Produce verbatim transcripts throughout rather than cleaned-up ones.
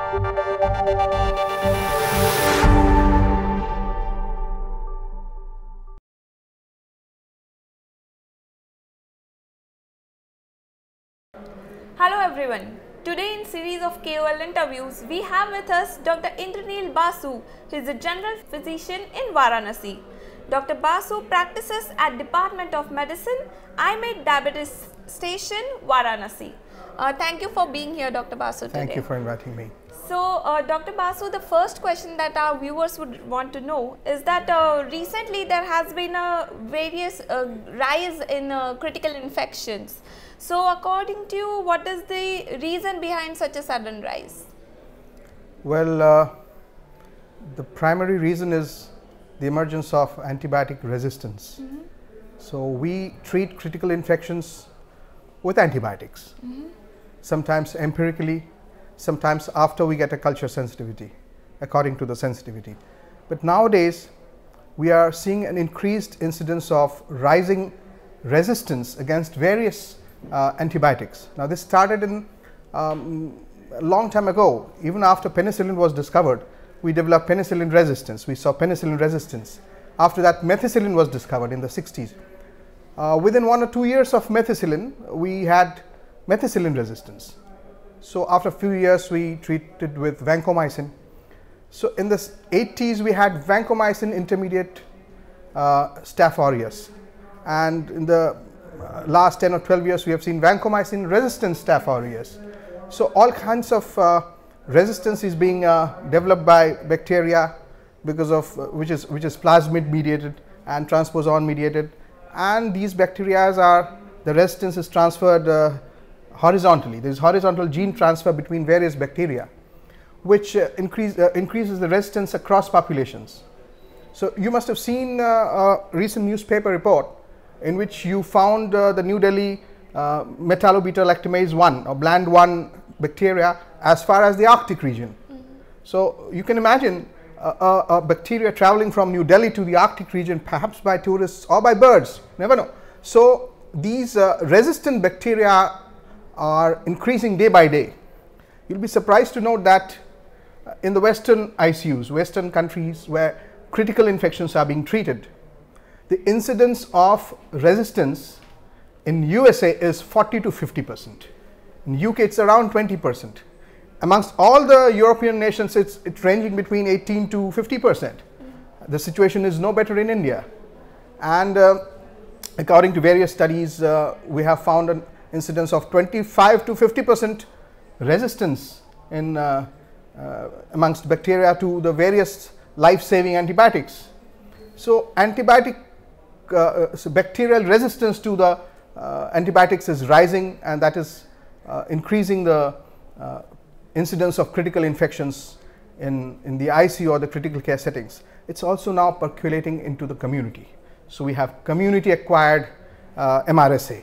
Hello everyone. Today in series of K O L interviews, we have with us Doctor Indraneel Basu, who is a general physician in Varanasi. Doctor Basu practices at Department of Medicine, I M E T Diabetes Station, Varanasi. Uh, thank you for being here, Doctor Basu, today. Thank you for inviting me. So, uh, Doctor Basu, the first question that our viewers would want to know is that uh, recently there has been a various uh, rise in uh, critical infections. So, according to you, what is the reason behind such a sudden rise? Well, uh, the primary reason is the emergence of antibiotic resistance. Mm-hmm. So, we treat critical infections with antibiotics, mm-hmm. sometimes empirically, sometimes after we get a culture sensitivity, according to the sensitivity. But nowadays, we are seeing an increased incidence of rising resistance against various uh, antibiotics. Now, this started in um, a long time ago. Even after penicillin was discovered, we developed penicillin resistance. We saw penicillin resistance. After that, methicillin was discovered in the sixties. Uh, within one or two years of methicillin, we had methicillin resistance. So, after a few years, we treated with vancomycin. So, in the eighties, we had vancomycin intermediate uh, Staph aureus, and in the uh, last ten or twelve years, we have seen vancomycin resistant Staph aureus. So, all kinds of uh, resistance is being uh, developed by bacteria because of uh, which is which is plasmid mediated and transposon mediated, and these bacteria are the resistance is transferred uh, horizontally. There is horizontal gene transfer between various bacteria, which uh, increase, uh, increases the resistance across populations. So, you must have seen uh, a recent newspaper report in which you found uh, the New Delhi uh, metallobeta-lactamase one or bland one bacteria as far as the Arctic region. Mm-hmm. So, you can imagine a, a, a bacteria traveling from New Delhi to the Arctic region, perhaps by tourists or by birds, never know. So, these uh, resistant bacteria are increasing day by day. You will be surprised to note that uh, in the Western I C Us, Western countries where critical infections are being treated, the incidence of resistance in U S A is forty to fifty percent. In U K, it's around twenty percent. Amongst all the European nations, it's, it's ranging between eighteen to fifty percent. Mm-hmm. The situation is no better in India. And uh, according to various studies, uh, we have found an incidence of twenty-five to fifty percent resistance in uh, uh, amongst bacteria to the various life-saving antibiotics. So, antibiotic uh, so bacterial resistance to the uh, antibiotics is rising, and that is uh, increasing the uh, incidence of critical infections in, in the I C U or the critical care settings. It's also now percolating into the community. So, we have community acquired uh, M R S A.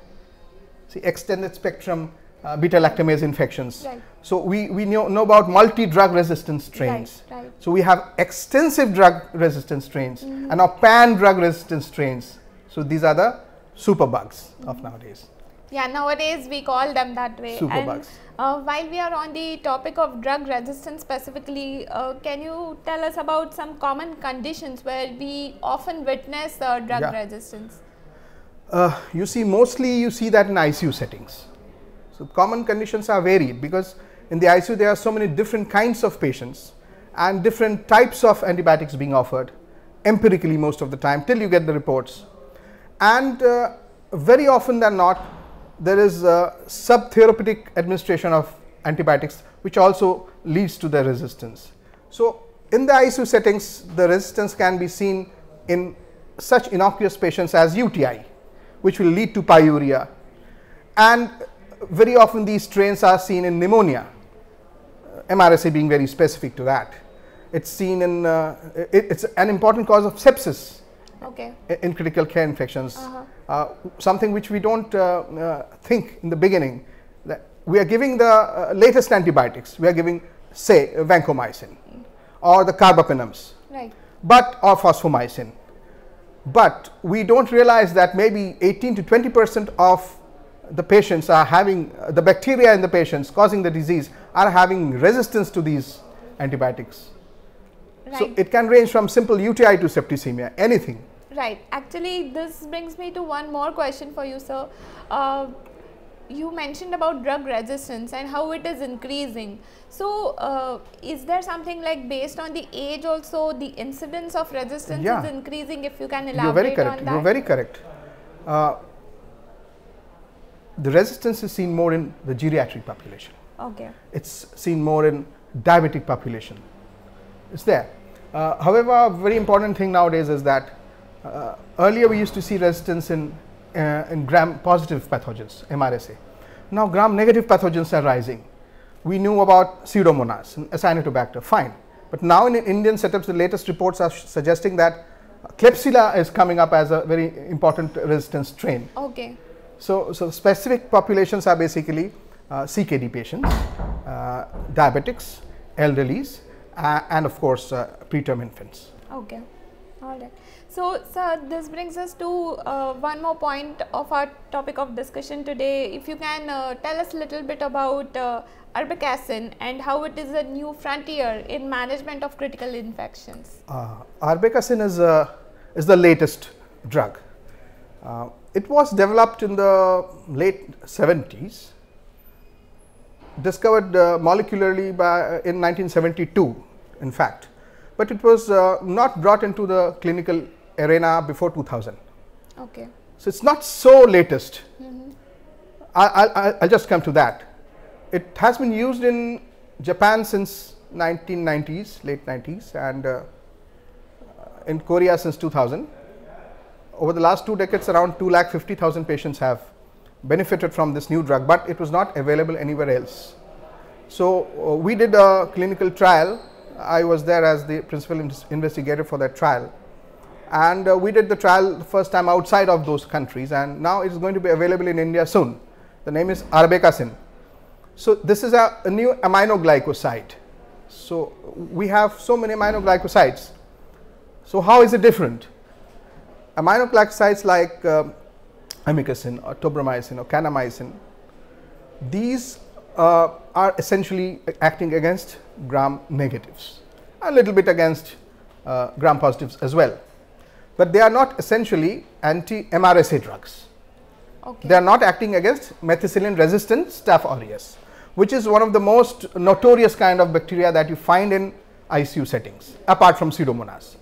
See, extended spectrum uh, beta lactamase infections. Right. So, we, we know, know about multi-drug resistant strains. Right, right. So, we have extensive drug resistant strains, mm-hmm. and now pan-drug resistant strains. So, these are the superbugs mm-hmm. of nowadays. Yeah, nowadays we call them that way. Superbugs. And uh, while we are on the topic of drug resistance specifically, uh, can you tell us about some common conditions where we often witness uh, drug yeah. resistance? Uh, you see, mostly you see that in I C U settings. So, common conditions are varied because in the I C U there are so many different kinds of patients and different types of antibiotics being offered empirically most of the time till you get the reports. And uh, very often than not, there is a subtherapeutic administration of antibiotics which also leads to the resistance. So, in the I C U settings, the resistance can be seen in such innocuous patients as U T I, which will lead to pyuria, and very often these strains are seen in pneumonia, uh, M R S A being very specific to that. It's seen in, uh, it, it's an important cause of sepsis. Okay. In, in critical care infections, uh-huh. uh, something which we don't uh, uh, think in the beginning, that we are giving the uh, latest antibiotics, we are giving say uh, vancomycin mm. or the carbapenems, right. but or phosphomycin. But we don't realize that maybe eighteen to twenty percent of the patients are having, uh, the bacteria in the patients causing the disease are having resistance to these antibiotics. Right. So it can range from simple U T I to septicemia, anything. Right. Actually, this brings me to one more question for you, sir. Uh, you mentioned about drug resistance and how it is increasing. So, uh, is there something like based on the age also, the incidence of resistance yeah. is increasing? If you can elaborate You're very correct. on that. You're very correct. Uh, the resistance is seen more in the geriatric population. Okay. It's seen more in diabetic population. It's there. Uh, however, a very important thing nowadays is that uh, earlier we used to see resistance in uh, in gram positive pathogens, M R S A. Now gram negative pathogens are rising. We knew about Pseudomonas and Acinetobacter, fine. But now in Indian setups, the latest reports are suggesting that Klebsiella is coming up as a very important resistance strain. Okay. So, so specific populations are basically uh, C K D patients, uh, diabetics, elderlies, uh, and of course uh, preterm infants. Okay, all right. So, sir, this brings us to uh, one more point of our topic of discussion today. If you can uh, tell us a little bit about uh, Arbekacin and how it is a new frontier in management of critical infections. Uh, Arbekacin is a, is the latest drug. Uh, it was developed in the late seventies, discovered uh, molecularly by, in nineteen seventy-two, in fact, but it was uh, not brought into the clinical arena before two thousand. Okay. So, it is not so latest. Mm-hmm. I will just come to that. It has been used in Japan since nineteen nineties, late nineties, and uh, in Korea since two thousand. Over the last two decades, around two lakh fifty thousand patients have benefited from this new drug, but it was not available anywhere else. So, uh, we did a clinical trial. I was there as the principal in investigator for that trial, and uh, we did the trial the first time outside of those countries, and now it is going to be available in India soon. The name is Arbekacin. So, this is a, a new aminoglycoside. So, we have so many aminoglycosides. So, how is it different? Aminoglycosides like uh, amikacin or tobramycin or kanamycin, these uh, are essentially acting against gram negatives, a little bit against uh, gram positives as well, but they are not essentially anti M R S A drugs. Okay. They are not acting against methicillin-resistant Staph aureus, which is one of the most notorious kind of bacteria that you find in I C U settings, apart from Pseudomonas.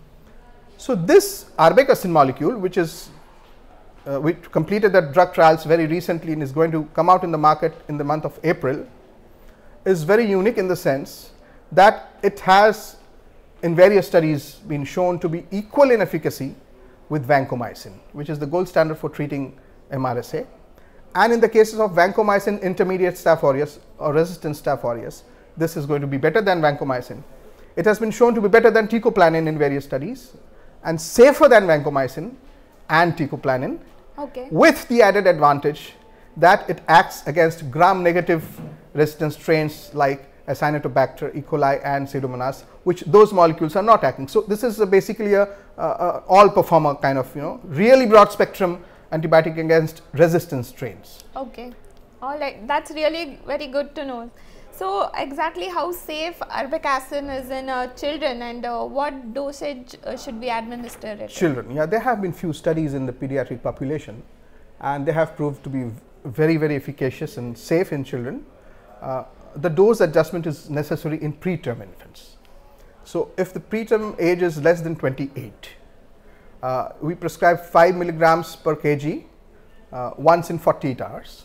So, this Arbekacin molecule, which is uh, we completed the drug trials very recently and is going to come out in the market in the month of April, is very unique in the sense that it has in various studies been shown to be equal in efficacy with vancomycin, which is the gold standard for treating M R S A. And in the cases of vancomycin intermediate Staph aureus or resistant Staph aureus, this is going to be better than vancomycin. It has been shown to be better than teicoplanin in various studies and safer than vancomycin and teicoplanin, okay, with the added advantage that it acts against gram negative resistant strains like Acinetobacter, E. coli and Pseudomonas, which those molecules are not acting. So, this is a basically a, a, a all performer kind of, you know, really broad spectrum antibiotic against resistant strains. Okay, all right, that's really very good to know. So, exactly how safe Arbekacin is in uh, children, and uh, what dosage uh, should be administered it? Children, yeah, there have been few studies in the pediatric population, and they have proved to be very very efficacious and safe in children. Uh, the dose adjustment is necessary in preterm infants. So, if the preterm age is less than twenty-eight, uh, we prescribe five milligrams per kg uh, once in forty-eight hours.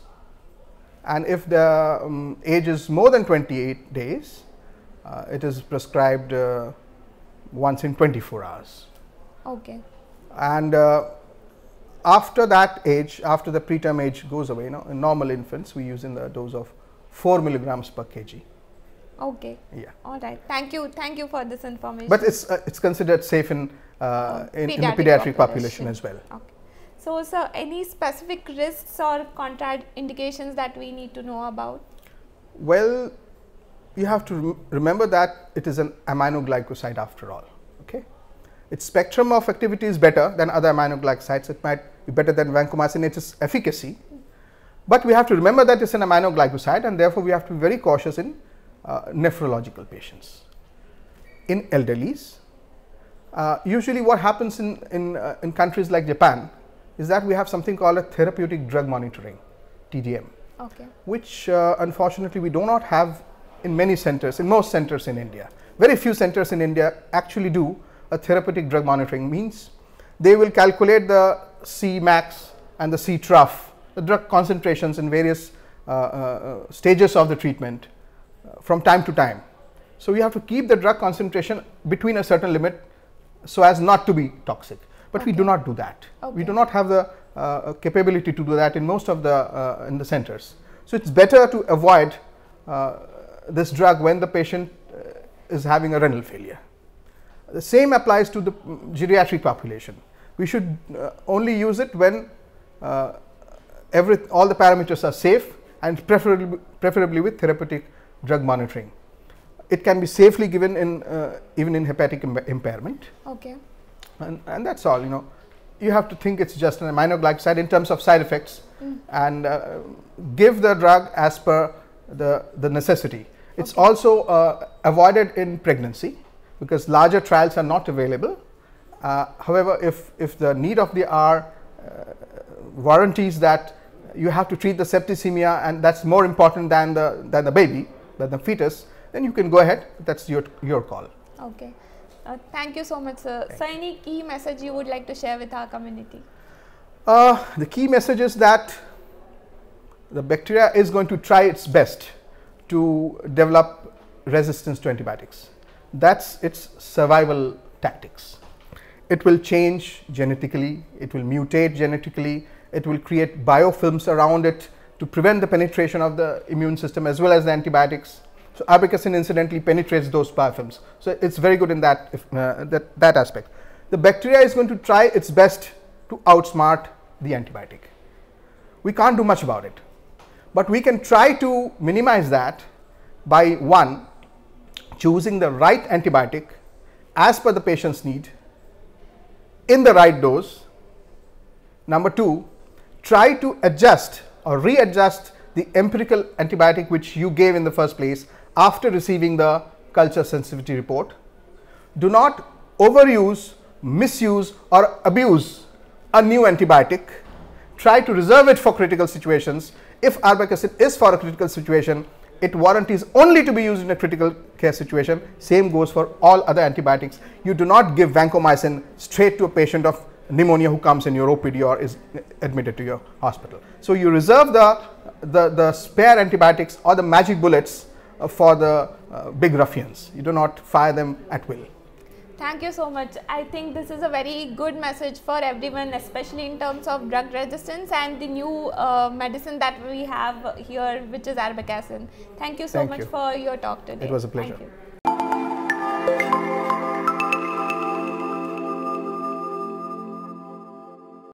And if the um, age is more than twenty-eight days, uh, it is prescribed uh, once in twenty-four hours. Okay. And uh, after that age, after the preterm age goes away, you know, in normal infants, we use in the dose of four milligrams per kg. Okay. Yeah. All right. Thank you. Thank you for this information. But it's uh, it's considered safe in uh, in, pediatric in the pediatric population. population as well. Okay. So, sir, any specific risks or contraindications that we need to know about? Well, you have to rem remember that it is an aminoglycoside after all. Okay, its spectrum of activity is better than other aminoglycosides. It might be better than vancomycin. Its efficacy, But we have to remember that it's an aminoglycoside, and therefore we have to be very cautious in uh, nephrological patients. In elderlies, uh, usually what happens in, in, uh, in countries like Japan is that we have something called a therapeutic drug monitoring, T D M, okay. which uh, unfortunately we do not have in many centers, in most centers in India. Very few centers in India actually do a therapeutic drug monitoring. Means they will calculate the C max and the C trough, the drug concentrations in various uh, uh, stages of the treatment uh, from time to time. So you have to keep the drug concentration between a certain limit so as not to be toxic. But okay. we do not do that. Okay. We do not have the uh, capability to do that in most of the uh, in the centers. So it's better to avoid uh, this drug when the patient uh, is having a renal failure. The same applies to the geriatric population. We should uh, only use it when uh, every all the parameters are safe, and preferably preferably with therapeutic drug monitoring. It can be safely given in uh, even in hepatic Im impairment. Okay. And, and that's all. You know, you have to think it's just an aminoglycoside in terms of side effects, mm. and uh, give the drug as per the the necessity. It's okay. also uh, avoided in pregnancy because larger trials are not available. Uh, however, if if the need of the hour uh, warranties that you have to treat the septicemia, and that's more important than the than the baby, than the fetus, then you can go ahead. That's your your call. Okay. Uh, thank you so much, sir. So, any key message you would like to share with our community? Uh, the key message is that the bacteria is going to try its best to develop resistance to antibiotics. That's its survival tactics. It will change genetically, it will mutate genetically, it will create biofilms around it to prevent the penetration of the immune system as well as the antibiotics. So, Arbekacin incidentally penetrates those biofilms. So, it's very good in that, if, uh, that, that aspect. The bacteria is going to try its best to outsmart the antibiotic. We can't do much about it, but we can try to minimize that by one, choosing the right antibiotic as per the patient's need in the right dose. Number two, try to adjust or readjust the empirical antibiotic which you gave in the first place after receiving the culture sensitivity report. Do not overuse, misuse or abuse a new antibiotic. Try to reserve it for critical situations. If Arbekacin is for a critical situation, it warranties only to be used in a critical care situation. Same goes for all other antibiotics. You do not give vancomycin straight to a patient of pneumonia who comes in your O P D or is admitted to your hospital. So, you reserve the, the, the spare antibiotics or the magic bullets uh, for the uh, big ruffians. You do not fire them at will. Thank you so much. I think this is a very good message for everyone, especially in terms of drug resistance and the new uh, medicine that we have here, which is Arbekacin. Thank you so Thank much you. for your talk today. It was a pleasure. Thank you.